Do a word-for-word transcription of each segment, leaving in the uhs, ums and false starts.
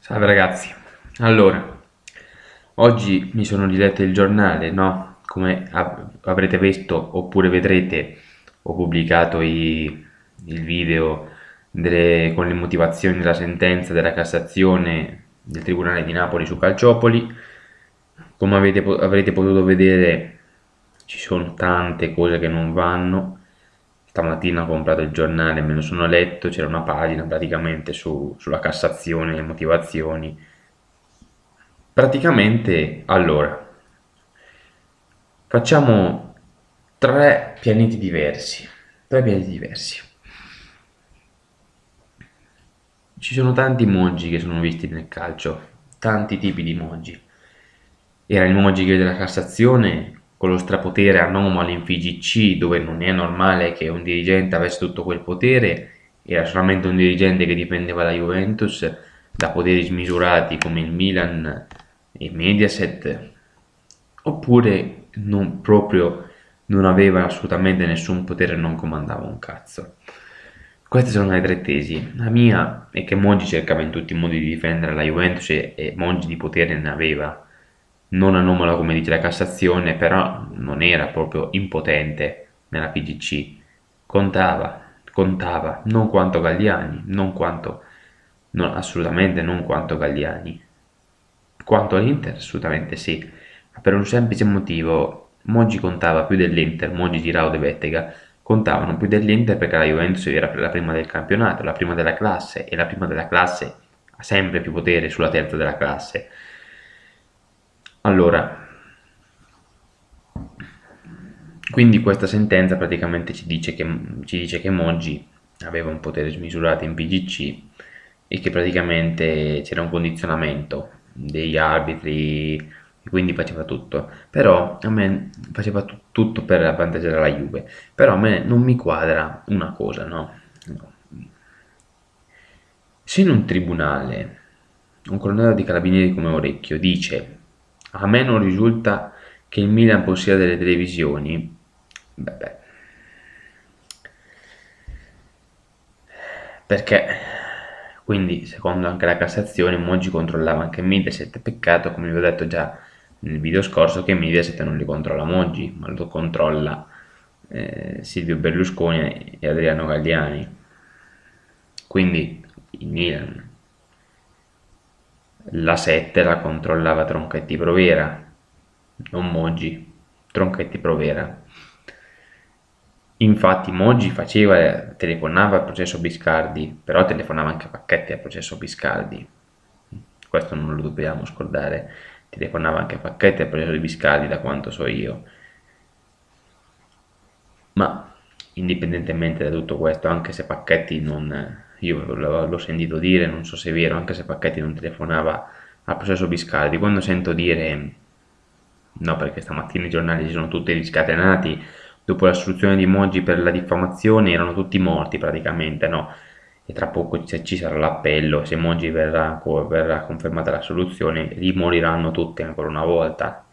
Salve ragazzi, allora, oggi mi sono riletto il giornale, no? Come av- avrete visto oppure vedrete, ho pubblicato i- il video delle- con le motivazioni della sentenza della Cassazione del Tribunale di Napoli su Calciopoli. Come avete po- avrete potuto vedere, ci sono tante cose che non vanno. Stamattina ho comprato il giornale, me lo sono letto, c'era una pagina praticamente su- sulla Cassazione, le motivazioni. Praticamente, allora, facciamo tre pianeti diversi. Tre pianeti diversi. Ci sono tanti Mogi che sono visti nel calcio, tanti tipi di Mogi. Era il Mogi che della Cassazione con lo strapotere anomalo in F I G C, dove non è normale che un dirigente avesse tutto quel potere, era solamente un dirigente che dipendeva da Juventus, da poteri smisurati come il Milan e Mediaset, oppure non proprio non aveva assolutamente nessun potere e non comandava un cazzo. Queste sono le tre tesi. La mia è che Mongi cercava in tutti i modi di difendere la Juventus e, e Mongi di potere ne aveva. Non anomalo come dice la Cassazione, però non era proprio impotente nella P G C. Contava, contava, non quanto Galliani, non quanto, no, assolutamente non quanto Galliani. Quanto all'Inter, assolutamente sì, ma per un semplice motivo, Moggi contava più dell'Inter, Moggi, Giraudo e Bettega contavano più dell'Inter perché la Juventus era la prima del campionato, la prima della classe e la prima della classe ha sempre più potere sulla terza della classe. Allora, quindi questa sentenza praticamente ci dice che, ci dice che Moggi aveva un potere smisurato in P G C e che praticamente c'era un condizionamento degli arbitri e quindi faceva tutto. Però a me faceva tu- tutto per avvantaggiare la Juve. Però a me non mi quadra una cosa, no? No. Se in un tribunale un colonnello di carabinieri come Orecchio dice a me non risulta che il Milan possieda delle televisioni, beh, beh, perché quindi secondo anche la Cassazione Moggi controllava anche Mediaset, peccato come vi ho detto già nel video scorso che Mediaset non li controlla Moggi, ma lo controlla eh, Silvio Berlusconi e Adriano Galliani, quindi il Milan la sette la controllava Tronchetti Provera, non Moggi, Tronchetti Provera. Infatti Moggi faceva, telefonava al processo Biscardi, però telefonava anche a Pacchetti al processo Biscardi. Questo non lo dobbiamo scordare. Telefonava anche a Pacchetti al processo di Biscardi, da quanto so io. Ma indipendentemente da tutto questo, anche se Pacchetti non, io l'ho sentito dire, non so se è vero, anche se Pacchetti non telefonava al processo Biscardi, quando sento dire, no perché stamattina i giornali si sono tutti riscatenati, dopo l'assoluzione di Moggi per la diffamazione erano tutti morti praticamente, no? E tra poco ci sarà l'appello, se Moggi verrà, verrà confermata la soluzione, rimoriranno tutti ancora una volta.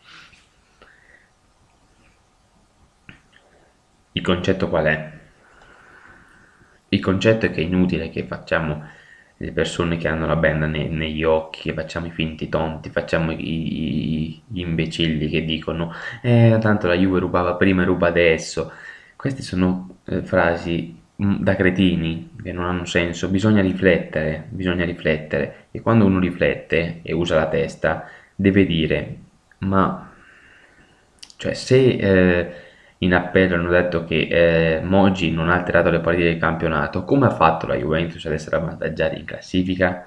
Il concetto qual è? Il concetto è che è inutile che facciamo le persone che hanno la benda ne- negli occhi, che facciamo i finti tonti, facciamo i- i- gli imbecilli che dicono eh, tanto la Juve rubava prima e ruba adesso. Queste sono eh, frasi mm, da cretini che non hanno senso, bisogna riflettere, bisogna riflettere e quando uno riflette e usa la testa deve dire ma cioè, se eh, in appello hanno detto che eh, Moggi non ha alterato le partite del campionato, come ha fatto la Juventus ad essere avvantaggiata in classifica?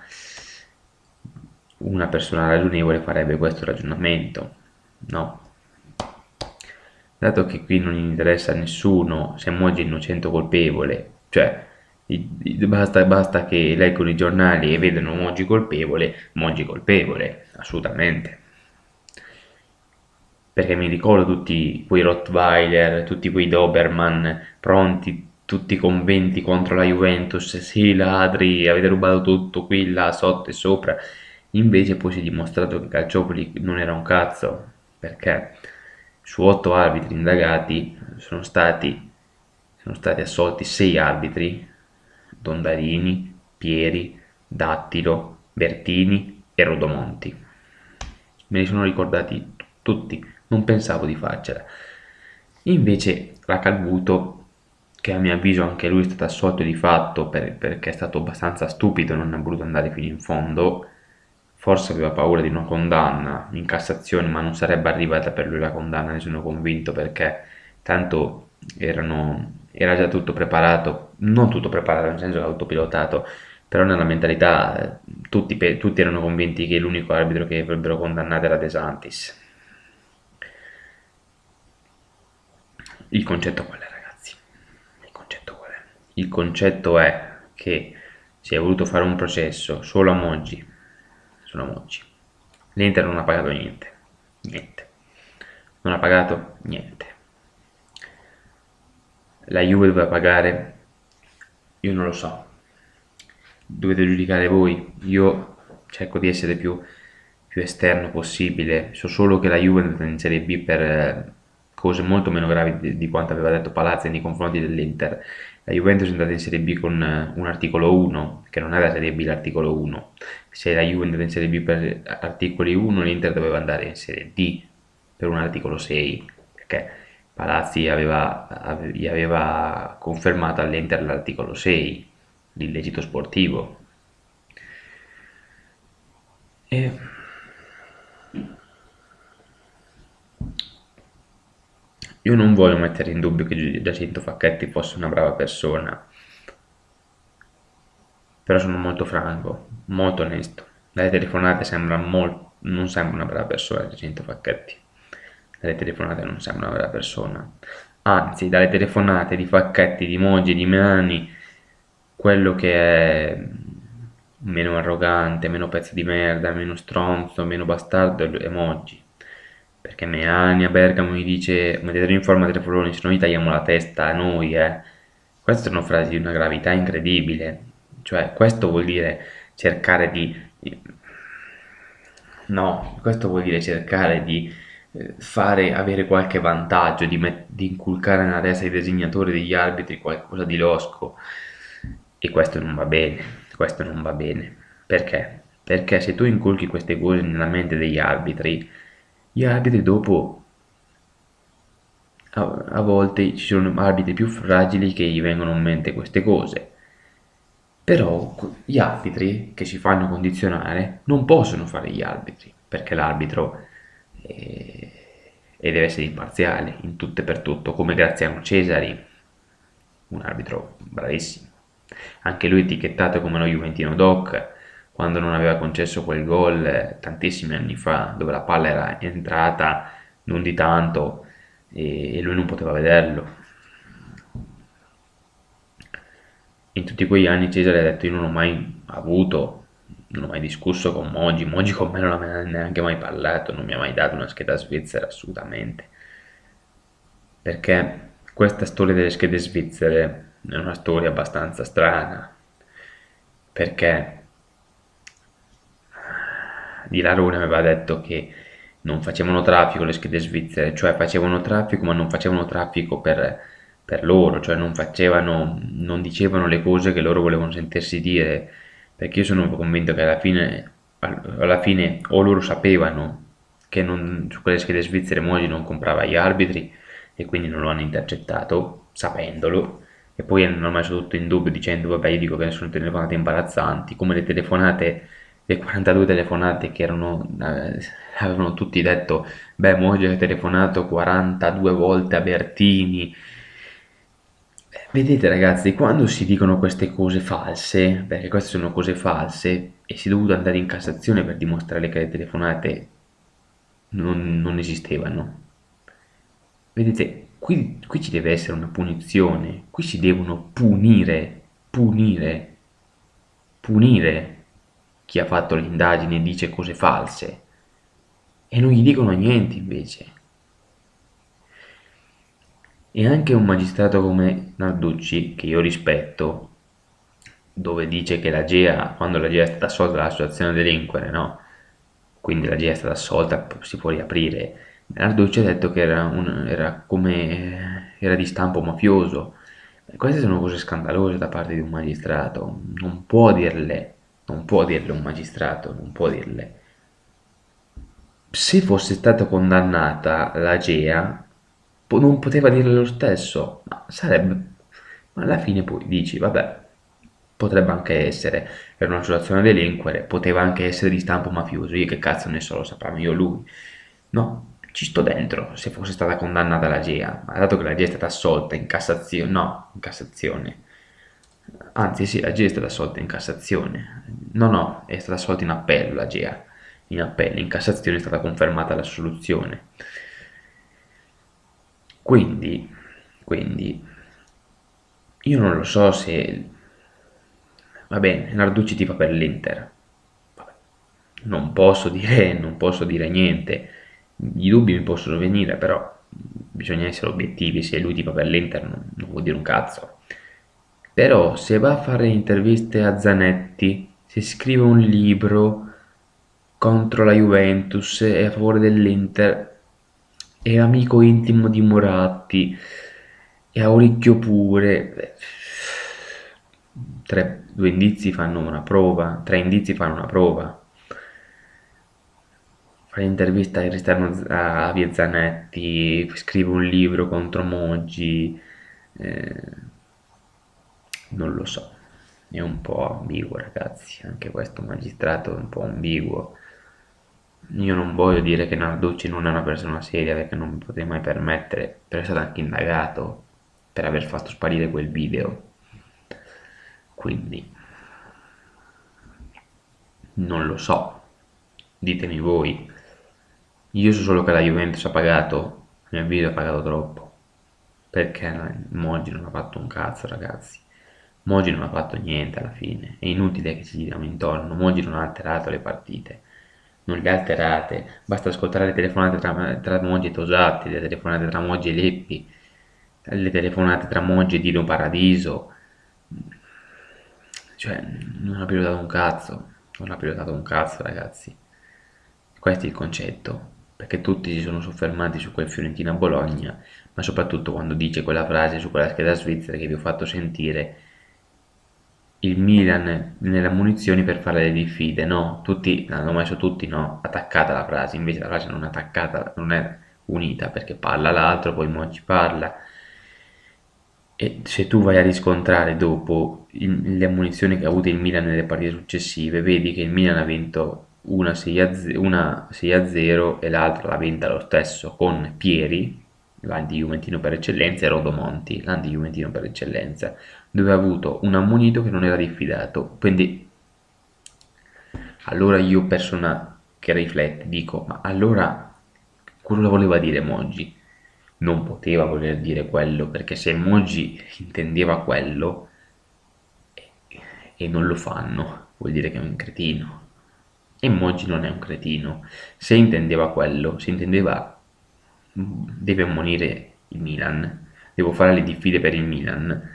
Una persona ragionevole farebbe questo ragionamento, no? Dato che qui non interessa a nessuno se Moggi è innocente o colpevole, cioè i- i- basta, basta che leggono i giornali e vedono Moggi colpevole, Moggi colpevole, assolutamente. Perché mi ricordo tutti quei Rottweiler, tutti quei Doberman pronti, tutti conventi contro la Juventus, sì ladri, avete rubato tutto qui, là, sotto e sopra. Invece poi si è dimostrato che Calciopoli non era un cazzo, perché su otto arbitri indagati sono stati, sono stati assolti sei arbitri, Dondarini, Pieri, Dattilo, Bertini e Rodomonti. Me li sono ricordati tutti, non pensavo di farcela. Invece la Calvuto, che a mio avviso anche lui è stato assolto di fatto per- perché è stato abbastanza stupido e non ha voluto andare fino in fondo, forse aveva paura di una condanna in Cassazione, ma non sarebbe arrivata per lui la condanna, ne sono convinto, perché tanto erano, era già tutto preparato, non tutto preparato nel senso autopilotato, però nella mentalità eh, tutti, pe- tutti erano convinti che l'unico arbitro che avrebbero condannato era De Santis. Il concetto qual è, ragazzi? Il concetto qual è? Il concetto è che si è voluto fare un processo solo a Moggi, solo a Moggi. L'Inter non ha pagato niente, niente. Non ha pagato niente. La Juve doveva pagare, io non lo so, dovete giudicare voi. Io cerco di essere più, più esterno possibile, so solo che la Juve è andata in Serie B per eh, cose molto meno gravi di, di quanto aveva detto Palazzi nei confronti dell'Inter. La Juventus è andata in Serie B con eh, un articolo uno, che non è la Serie B l'articolo uno. Se la Juve è andata in Serie B per articoli uno, l'Inter doveva andare in Serie D per un articolo sei, perché Palazzi aveva, ave- gli aveva confermato all'Inter l'articolo sei, l'illecito sportivo. E io non voglio mettere in dubbio che Giacinto Facchetti fosse una brava persona, però sono molto franco, molto onesto. Dalle telefonate sembra mol- non sembra una brava persona Giacinto Facchetti. Dalle telefonate non sembra una brava persona. Anzi, dalle telefonate di Facchetti, di Moggi, di Meani, quello che è meno arrogante, meno pezzo di merda, meno stronzo, meno bastardo è Moggi. Perché Meani a Bergamo gli dice: mettetelo in forma telefononi, se no gli tagliamo la testa a noi, eh. Queste sono frasi di una gravità incredibile. Cioè, questo vuol dire cercare di... No, questo vuol dire cercare di eh, fare, avere qualche vantaggio, di, met- di inculcare nella testa dei designatori degli arbitri qualcosa di losco. E questo non va bene, questo non va bene. Perché? Perché se tu inculchi queste cose nella mente degli arbitri, gli arbitri dopo a, a volte ci sono arbitri più fragili che gli vengono in mente queste cose. Però gli arbitri che si fanno condizionare non possono fare gli arbitri, perché l'arbitro eh, e deve essere imparziale in tutto e per tutto, come Graziano Cesari, un arbitro bravissimo. Anche lui etichettato come lo Juventino Doc, quando non aveva concesso quel gol eh, tantissimi anni fa, dove la palla era entrata non di tanto e lui non poteva vederlo. In tutti quegli anni Cesare ha detto: io non ho mai avuto, non ho mai discusso con Moggi, Moggi con me non ha neanche mai parlato, non mi ha mai dato una scheda svizzera assolutamente, perché questa storia delle schede svizzere è una storia abbastanza strana, perché Di Larone aveva detto che non facevano traffico le schede svizzere, cioè facevano traffico ma non facevano traffico per, per loro, cioè non facevano, non dicevano le cose che loro volevano sentirsi dire, perché io sono convinto che alla fine, alla fine o loro sapevano che non, su quelle schede svizzere Moggi non comprava gli arbitri e quindi non lo hanno intercettato, sapendolo, e poi hanno messo tutto in dubbio dicendo: vabbè, io dico che sono telefonate imbarazzanti, come le telefonate, le quarantadue telefonate che erano, eh, avevano tutti detto: beh, Moggi ha telefonato quarantadue volte a Bertini. Vedete, ragazzi, quando si dicono queste cose false, perché queste sono cose false, e si è dovuto andare in Cassazione per dimostrare che le telefonate non, non esistevano. Vedete, qui, qui ci deve essere una punizione, qui si devono punire, punire, punire chi ha fatto le indagini e dice cose false e non gli dicono niente invece. E anche un magistrato come Narducci, che io rispetto, dove dice che la G E A, quando la G E A è stata assolta dall'associazione a delinquere, no? Quindi la G E A è stata assolta, si può riaprire. Narducci ha detto che era, un, era come era di stampo mafioso. Queste sono cose scandalose da parte di un magistrato, non può dirle, non può dirle un magistrato, non può dirle. Se fosse stata condannata la Gea, po- non poteva dirle lo stesso, ma sarebbe... Ma alla fine poi dici, vabbè, potrebbe anche essere, era un'associazione a delinquere, poteva anche essere di stampo mafioso, io che cazzo ne so, lo saprà io lui. No, ci sto dentro, se fosse stata condannata la Gea, ma dato che la Gea è stata assolta in Cassazione, no, in Cassazione, anzi sì, la Gea è stata assolta in Cassazione, no no, è stata assolta in appello la Gea, in appello, in Cassazione è stata confermata l'assoluzione. Quindi, quindi, io non lo so se... Va bene, Narducci tifa per l'Inter. Vabbè, non posso dire, non posso dire niente. I dubbi mi possono venire, però bisogna essere obiettivi. Se lui tifa per l'Inter non, non vuol dire un cazzo. Però se va a fare interviste a Zanetti, se scrive un libro contro la Juventus e a favore dell'Inter, è amico intimo di Moratti e Auricchio pure, tre, due indizi fanno una prova, tre indizi fanno una prova. Fare intervista a Cristiano Z- a Via Zanetti, scrive un libro contro Moggi, eh, non lo so, è un po' ambiguo ragazzi, anche questo magistrato è un po' ambiguo. Io non voglio dire che Narducci non è una persona seria perché non mi potrei mai permettere, però è stato anche indagato per aver fatto sparire quel video. Quindi non lo so, ditemi voi. Io so solo che la Juventus ha pagato, a mio avviso ha pagato troppo, perché Moggi non ha fatto un cazzo ragazzi. Moggi non ha fatto niente alla fine, è inutile che ci giriamo intorno, Moggi non ha alterato le partite, non le ha alterate, basta ascoltare le telefonate tra, tra Moggi e Tosatti, le telefonate tra Moggi e Leppi, le telefonate tra Moggi e Dino Paradiso, cioè non ha pilotato un cazzo, non ha pilotato un cazzo ragazzi, questo è il concetto, perché tutti si sono soffermati su quel Fiorentina-Bologna, ma soprattutto quando dice quella frase su quella scheda svizzera che vi ho fatto sentire, il Milan nelle munizioni per fare le diffide, no, tutti l'hanno messo tutti, no, attaccata la frase, invece la frase non è attaccata, non è unita perché parla l'altro, poi Monchi parla e se tu vai a riscontrare dopo il- le ammunizioni che ha avuto il Milan nelle partite successive, vedi che il Milan ha vinto una sei a zero, una sei a zero e l'altra l'ha vinta lo stesso con Pieri, l'anti-juventino per eccellenza, e Rodomonti, l'anti-juventino per eccellenza, dove ha avuto un ammonito che non era diffidato. Quindi allora io, persona che riflette, dico, ma allora cosa voleva dire Moggi? Non poteva voler dire quello, perché se Moggi intendeva quello e non lo fanno, vuol dire che è un cretino. E Moggi non è un cretino. Se intendeva quello, se intendeva deve ammonire il Milan, devo fare le diffide per il Milan,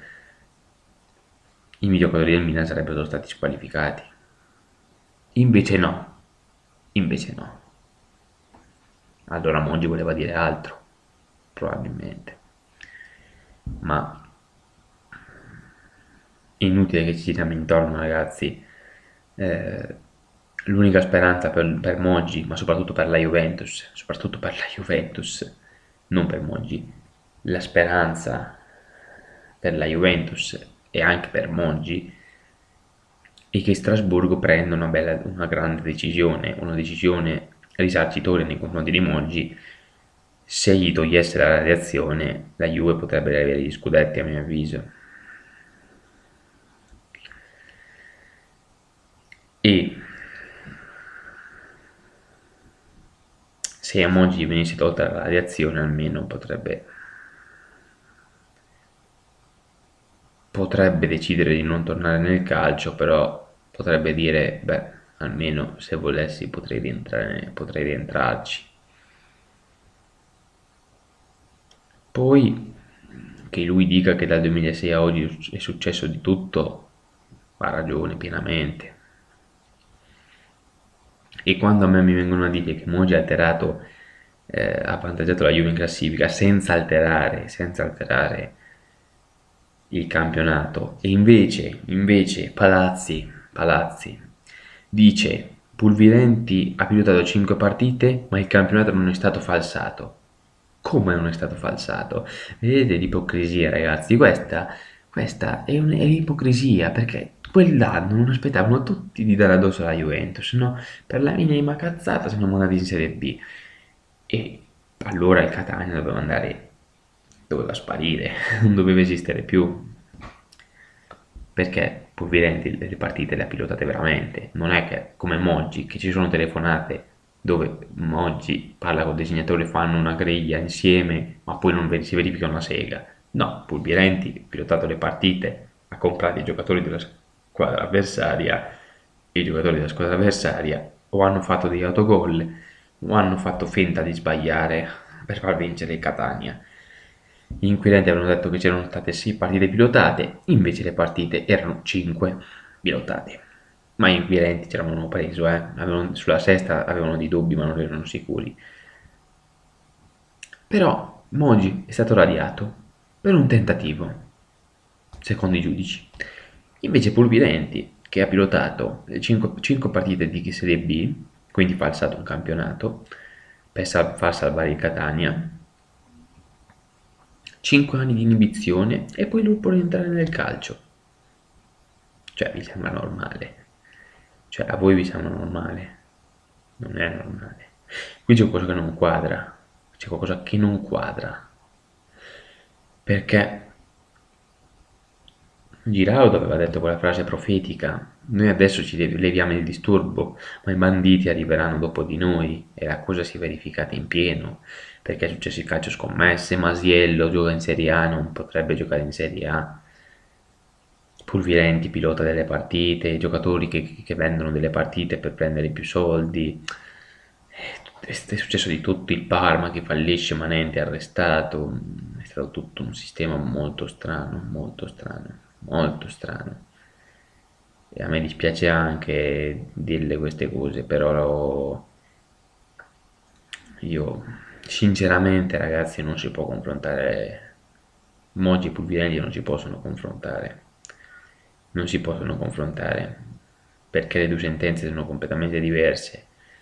i miei giocatori del Milan sarebbero stati squalificati. Invece no, invece no. Allora Moggi voleva dire altro, probabilmente. Ma è inutile che ci giriamo intorno, ragazzi. Eh, l'unica speranza per, per Moggi, ma soprattutto per la Juventus, soprattutto per la Juventus, non per Moggi, la speranza per la Juventus e anche per Moggi è che Strasburgo prenda una, bella, una grande decisione, una decisione risarcitoria nei confronti di Moggi. Se gli togliesse la radiazione, la Juve potrebbe avere gli scudetti, a mio avviso. E se a Moggi venisse tolta la radiazione, almeno potrebbe, potrebbe decidere di non tornare nel calcio, però potrebbe dire, beh, almeno se volessi potrei rientrare, potrei rientrarci. Poi che lui dica che dal duemilasei a oggi è successo di tutto, ha ragione pienamente. E quando a me mi vengono a dire che Moggi ha alterato, eh, ha avvantaggiato la Juve in classifica senza alterare, senza alterare il campionato, e invece, invece Palazzi, Palazzi Dice, Pulvirenti ha pilotato cinque partite, ma il campionato non è stato falsato. Come non è stato falsato? Vedete l'ipocrisia, ragazzi? Questa, questa è un- è un'ipocrisia, perché quell'anno non aspettavano tutti di dare addosso alla Juventus, no? Per la minima cazzata siamo andati in Serie B. E allora il Catania doveva andare, doveva sparire, non doveva esistere più. Perché Pulvirenti le partite le ha pilotate veramente, non è che come Moggi, che ci sono telefonate dove Moggi parla col disegnatore, fanno una griglia insieme, ma poi non si verifica una sega. No, Pulvirenti ha pilotato le partite, ha comprato i giocatori della squadra avversaria, e i giocatori della squadra avversaria o hanno fatto degli autogol o hanno fatto finta di sbagliare per far vincere il Catania. Gli inquirenti avevano detto che c'erano state sei partite pilotate, invece le partite erano cinque pilotate. Ma gli inquirenti ce l'avevano preso, eh? Avevano, sulla sesta avevano dei dubbi, ma non erano sicuri. Però Moggi è stato radiato per un tentativo, secondo i giudici. Invece Pulvirenti, che ha pilotato cinque partite di Serie B, quindi falsato un campionato, per sal- far salvare il Catania, cinque anni di inibizione e poi lui può rientrare nel calcio. Cioè, vi sembra normale? Cioè, a voi vi sembra normale? Non è normale. Qui c'è qualcosa che non quadra. C'è qualcosa che non quadra. Perché Giraudo aveva detto quella frase profetica: noi adesso ci leviamo il disturbo, ma i banditi arriveranno dopo di noi, e la cosa si è verificata in pieno, perché è successo il calcio scommesse, Masiello gioca in Serie A, non potrebbe giocare in Serie A, Pulvirenti pilota delle partite, giocatori che, che vendono delle partite per prendere più soldi, è, è successo di tutto, il Parma che fallisce, Manente arrestato, è stato tutto un sistema molto strano, molto strano, molto strano. E a me dispiace anche dirle queste cose, però io sinceramente ragazzi non si può confrontare, Moggi e Pulvirelli non si possono confrontare, non si possono confrontare perché le due sentenze sono completamente diverse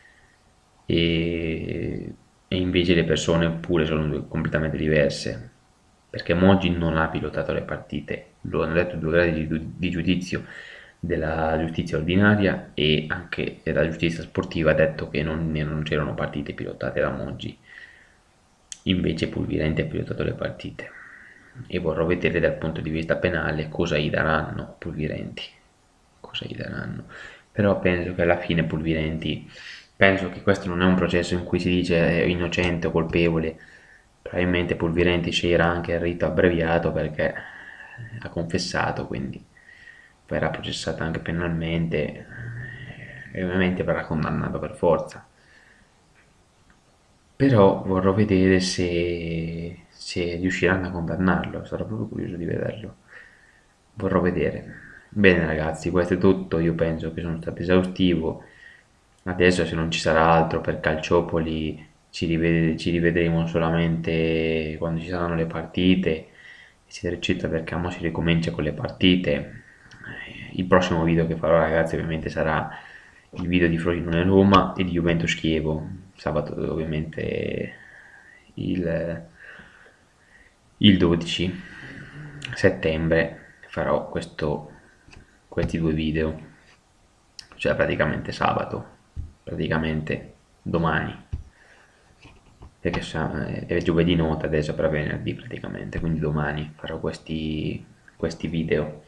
e, e invece le persone pure sono due- completamente diverse, perché Moggi non ha pilotato le partite, lo hanno detto due gradi di, di giudizio della giustizia ordinaria e anche della giustizia sportiva ha detto che non, non c'erano partite pilotate da Moggi, invece Pulvirenti ha pilotato le partite e vorrò vedere dal punto di vista penale cosa gli daranno Pulvirenti, cosa gli daranno, però penso che alla fine Pulvirenti, penso che questo non è un processo in cui si dice è innocente o colpevole, probabilmente Pulvirenti sceglierà anche il rito abbreviato perché ha confessato, quindi verrà processato anche penalmente e ovviamente verrà condannato per forza. Però vorrò vedere se, se riusciranno a condannarlo, sarò proprio curioso di vederlo. Vorrò vedere. Bene ragazzi, questo è tutto, io penso che sono stato esaustivo. Adesso se non ci sarà altro per Calciopoli ci, rivede- ci rivedremo solamente quando ci saranno le partite, eccetera eccetera, perché amo si ricomincia con le partite. Il prossimo video che farò ragazzi ovviamente sarà il video di Frosinone Roma e di Juventus Chievo, sabato ovviamente il, il dodici settembre farò questo, questi due video, cioè praticamente sabato, praticamente domani, perché è giovedì notte adesso per venerdì praticamente, quindi domani farò questi, questi video.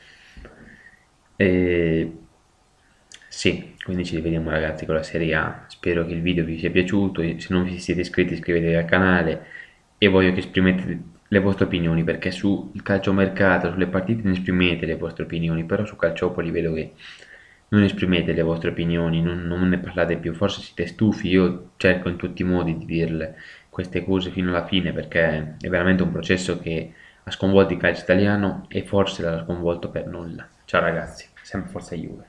E sì, quindi ci rivediamo ragazzi con la Serie A, spero che il video vi sia piaciuto, e se non vi siete iscritti iscrivetevi al canale e voglio che esprimete le vostre opinioni perché sul calciomercato, sulle partite ne esprimete le vostre opinioni, però su Calciopoli vedo che non esprimete le vostre opinioni, non, non ne parlate più, forse siete stufi, io cerco in tutti i modi di dirle queste cose fino alla fine perché è veramente un processo che ha sconvolto il calcio italiano e forse l'ha sconvolto per nulla. Ciao ragazzi, sempre forza Juve.